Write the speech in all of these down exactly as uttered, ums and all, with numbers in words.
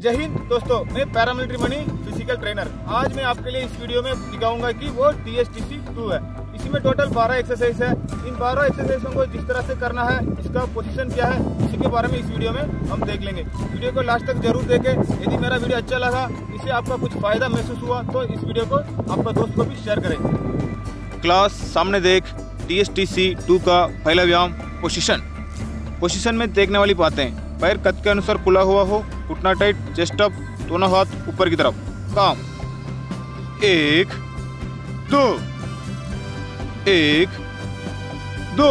जय हिंद दोस्तों, मैं पैरामिलिट्री मणि फिजिकल ट्रेनर। आज मैं आपके लिए इस वीडियो में दिखाऊंगा कि वो T S T C two है। इसी में टोटल बारह एक्सरसाइज है। इन बारह एक्सरसाइजों को जिस तरह से करना है, इसका पोजीशन क्या है, इसी के बारे में इस वीडियो में हम देख लेंगे। वीडियो को लास्ट तक जरूर देखें। यदि मेरा वीडियो अच्छा लगा, इससे आपका कुछ फायदा महसूस हुआ तो इस वीडियो को आपका दोस्त को भी शेयर करें। क्लास सामने देख T S T C two का पहला व्यायाम पोजीशन। पोजीशन में देखने वाली बातें: पैर कद के अनुसार खुला हुआ हो, घुटना टाइट, चेस्ट अप, दोनों हाथ ऊपर की तरफ। काम एक दो एक दो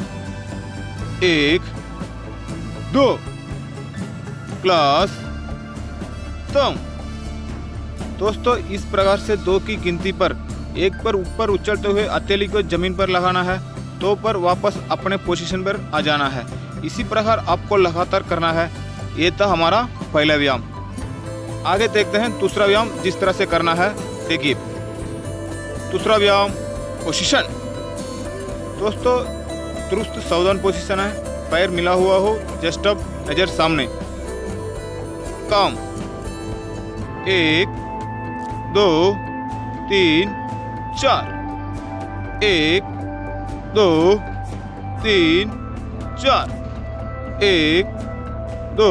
एक दो। क्लास तम। दोस्तों, इस प्रकार से दो की गिनती पर एक पर ऊपर उछलते हुए हथेली को जमीन पर लगाना है, दो पर वापस अपने पोजीशन पर आ जाना है। इसी प्रकार आपको लगातार करना है। ये था हमारा पहला व्यायाम। आगे देखते हैं दूसरा व्यायाम जिस तरह से करना है। देखिए, दूसरा व्यायाम पोजीशन। दोस्तों, दुरुस्त सावधान पोजीशन है। पैर मिला हुआ हो, चेस्ट अप, नजर सामने। काम एक दो तीन चार। एक दो तीन चार। एक दो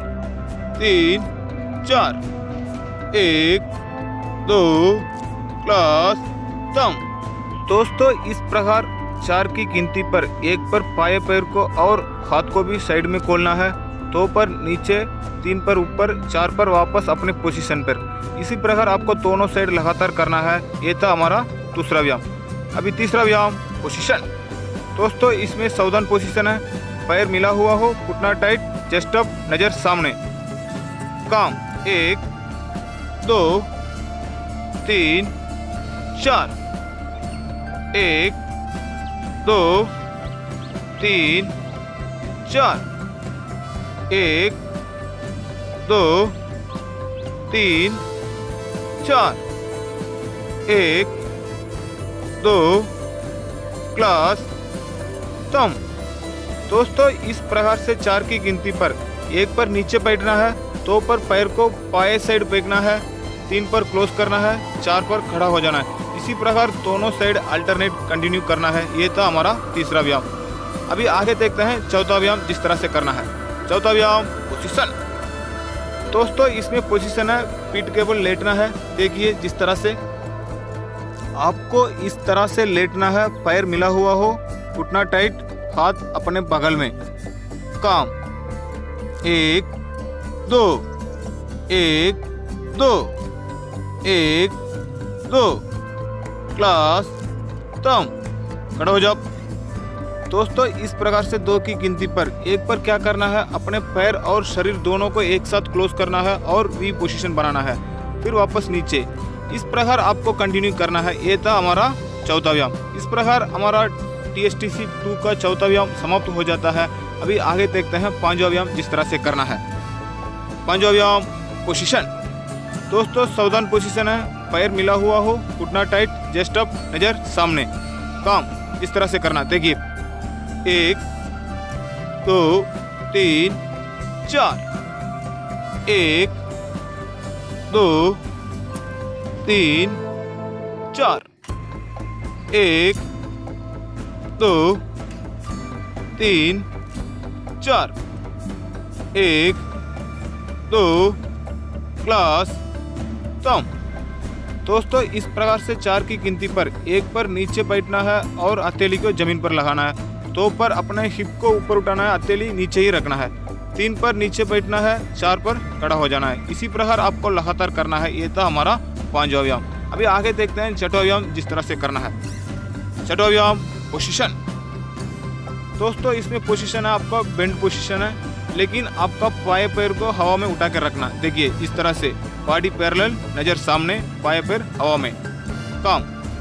तीन चार। एक दो। क्लास तम। दोस्तों, इस प्रकार चार की गिनती पर एक पर पाए पैर को और हाथ को भी साइड में खोलना है, दो पर नीचे, तीन पर ऊपर, चार पर वापस अपने पोजीशन पर। इसी प्रकार आपको दोनों साइड लगातार करना है। ये था हमारा दूसरा व्यायाम। अभी तीसरा व्यायाम पोजीशन। दोस्तों, इसमें सावधान पोजीशन है। पैर मिला हुआ हो, घुटना टाइट, चेस्ट अप, नजर सामने। काम एक दो तीन चार। एक दो तीन चार। एक दो तीन चार। एक दो। क्लास तम। दोस्तों, इस प्रकार से चार की गिनती पर एक पर नीचे बैठना है, दो पर पैर को पाए साइड फेंकना है, तीन पर क्लोज करना है, चार पर खड़ा हो जाना है। इसी प्रकार दोनों साइड अल्टरनेट कंटिन्यू करना है। ये था हमारा तीसरा व्यायाम। अभी आगे देखते हैं चौथा व्यायाम जिस तरह से करना है। चौथा व्यायाम पोजीशन। दोस्तों, इसमें पोजीशन है पीठ के बल लेटना है। देखिए, जिस तरह से आपको इस तरह से लेटना है। पैर मिला हुआ हो, घुटना टाइट, हाथ अपने बगल में। काम एक दो एक दो एक दो। क्लास तम। खड़े हो जाओ। दोस्तों, इस प्रकार से दो की गिनती पर एक पर क्या करना है, अपने पैर और शरीर दोनों को एक साथ क्लोज करना है और वी पोजीशन बनाना है, फिर वापस नीचे। इस प्रकार आपको कंटिन्यू करना है। ये था हमारा चौथा व्यायाम। इस प्रकार हमारा T S T C two का चौथा व्यायाम समाप्त हो जाता है। अभी आगे देखते हैं पांचवा व्यायाम जिस तरह से करना है। पांचवा व्यायाम पोजीशन। दोस्तों, सावधान पोजीशन है। पैर मिला हुआ हो, घुटना टाइट, चेस्ट अप, नजर सामने। काम इस तरह से करना। देखिए, एक दो तीन चार। एक दो तीन चार। एक दो तीन चार। एक दो। क्लास तम। दोस्तों, इस प्रकार से चार की गिनती पर एक पर नीचे बैठना है और हथेली को जमीन पर लगाना है, दो पर अपने हिप को ऊपर उठाना है, हथेली नीचे ही रखना है, तीन पर नीचे बैठना है, चार पर खड़ा हो जाना है। इसी प्रकार आपको लगातार करना है। ये था हमारा पांचवा व्यायाम। अभी आगे देखते हैं छठवां व्यायाम जिस तरह से करना है। छठवां व्यायाम पोजीशन। दोस्तों, इसमें पोजीशन है आपका बेंड पोजीशन है, लेकिन आपका पाए पैर को हवा में उठा कर रखना। देखिए, इस तरह से बॉडी पैरेलल, नजर सामने, पाए पैर हवा में। काम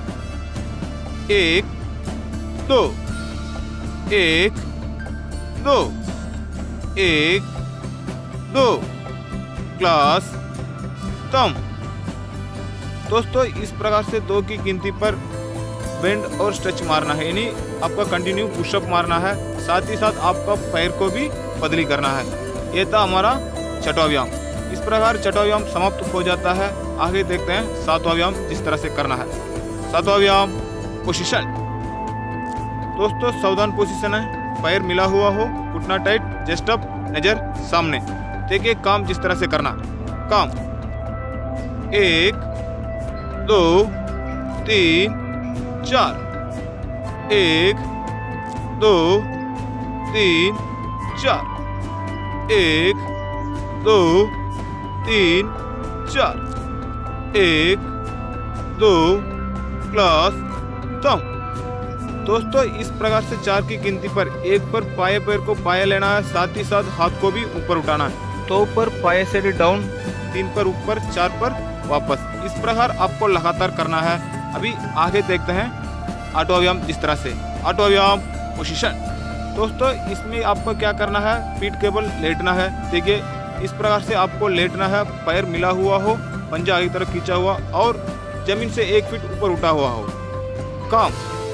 एक दो एक दो एक दो। क्लास तम। दोस्तों, इस प्रकार से दो की गिनती पर बेंड और स्ट्रेच मारना है, यानी आपका कंटिन्यू पुशअप मारना है, साथ ही साथ आपका पैर को भी बदली करना है। ये था हमारा छठवां व्यायाम। इस प्रकार छठवां व्यायाम समाप्त हो जाता है। आगे देखते हैं सातवां व्यायाम जिस तरह से करना है। सातवां व्यायाम पोजीशन। दोस्तों सावधान पोजीशन है, पैर मिला हुआ हो, घुटना टाइट, चेस्ट अप, नजर सामने। देखिए काम जिस तरह से करना। काम एक दो तीन चार, एक दो तीन चार, एक दो तीन चार, एक दो क्लास थंब। दोस्तों इस प्रकार से चार की गिनती पर एक पर बाएं पैर को बाएं लेना है, साथ ही साथ हाथ को भी ऊपर उठाना है। तो ऊपर बाएं से डाउन, तीन पर ऊपर, चार पर वापस। इस प्रकार आपको लगातार करना है। अभी आगे देखते हैं आठवां व्यायाम जिस तरह से। आठवां व्यायाम पोजीशन। दोस्तों इसमें आपको क्या करना है, पीठ केवल लेटना है। देखिए इस प्रकार से आपको लेटना है, पैर मिला हुआ हो, पंजा आगे तरफ खींचा हुआ और जमीन से एक फीट ऊपर उठा हुआ हो। काम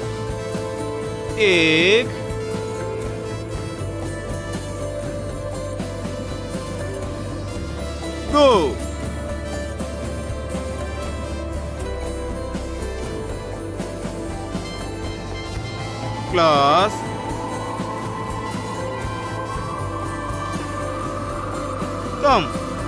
एक दो क्लास कम।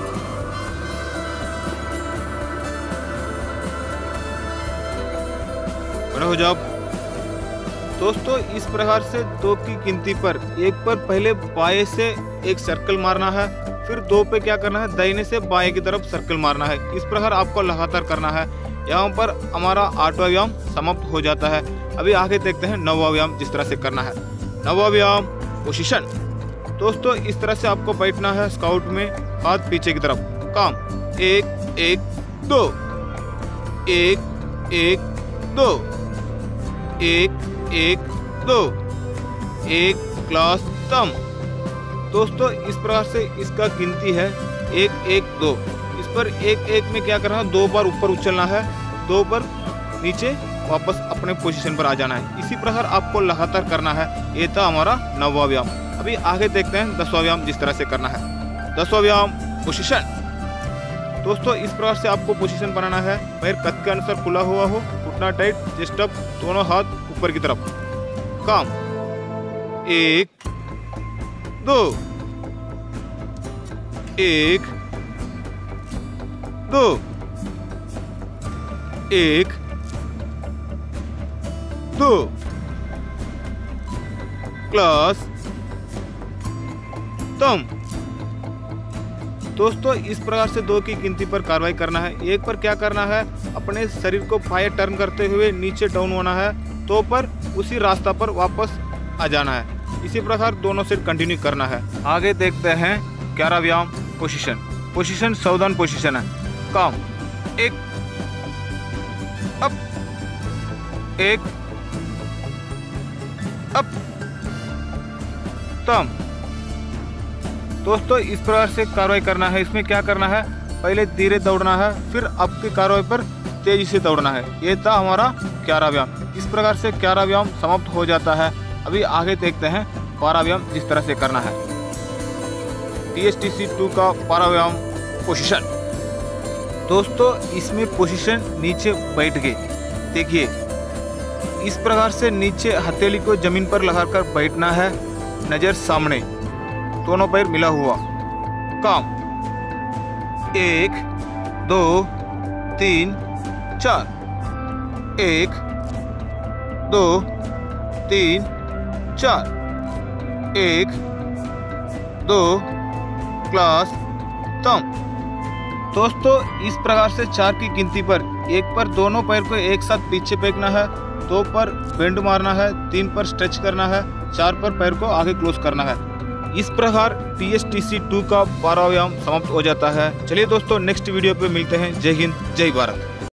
खड़े हो जाओ। दोस्तों इस प्रकार से दो की गिनती पर एक पर पहले बाएं से एक सर्कल मारना है, फिर दो पे क्या करना है, दाहिने से बाएं की तरफ सर्कल मारना है। इस प्रकार आपको लगातार करना है। यहाँ पर हमारा आठवां व्यायाम समाप्त हो जाता है। अभी आगे देखते हैं नौवां व्यायाम जिस तरह से करना है। नौवां व्यायाम पोजीशन। दोस्तों इस तरह से आपको बैठना है स्काउट में, हाथ पीछे की तरफ। काम एक एक दो, एक एक दो, एक एक दो, एक क्लास थंब। दोस्तों इस प्रकार से इसका गिनती है एक एक दो। इस पर एक एक में क्या करना है, दो बार ऊपर उछलना है, दो बार नीचे वापस अपने पोजीशन पर आ जाना है। इसी प्रकार आपको लगातार करना है। ये था हमारा नौवां व्यायाम। अभी आगे देखते हैं दसवां व्यायाम जिस तरह से करना है। दसवां व्यायाम पोजीशन। दोस्तों इस प्रकार से आपको पोजीशन बनाना है, पैर कद के अनुसार खुला हुआ हो, घुटना टाइट, चेस्ट अप, दोनों हाथ ऊपर की तरफ। काम एक दो, एक दो, एक दो क्लास थंब। दोस्तों इस प्रकार से दो की गिनती पर कार्रवाई करना है। एक पर क्या करना है, अपने शरीर को बाएं टर्न करते हुए नीचे डाउन होना है, तो पर उसी रास्ता पर वापस आ जाना है। इसी प्रकार दोनों से कंटिन्यू करना है। आगे देखते हैं ग्यारह व्यायाम पोजीशन। पोजीशन सावधान पोजीशन है। काम एक अप, एक अप थंब। दोस्तों इस प्रकार से कार्रवाई करना है। इसमें क्या करना है, पहले धीरे दौड़ना है, फिर आपकी कार्रवाई पर तेजी से दौड़ना है। ये था हमारा ग्यारह व्यायाम। इस प्रकार से ग्यारह व्यायाम समाप्त हो जाता है। अभी आगे देखते हैं बारह व्यायाम जिस तरह से करना है। T S T C two का बारह व्यायाम पोजीशन। दोस्तों इसमें पोजीशन नीचे बैठ गई। देखिए इस प्रकार से नीचे हथेली को जमीन पर लगाकर बैठना है, नजर सामने, दोनों पैर मिला हुआ। काम एक दो तीन चार, एक दो तीन चार, एक दो क्लास थंब। दोस्तों इस प्रकार से चार की गिनती पर एक पर दोनों पैर को एक साथ पीछे फेंकना है, दो पर बेंड मारना है, तीन पर स्ट्रेच करना है, चार पर पैर को आगे क्लोज करना है। इस प्रकार T S T C two का बारह व्यायाम समाप्त हो जाता है। चलिए दोस्तों नेक्स्ट वीडियो पे मिलते हैं। जय हिंद, जय भारत।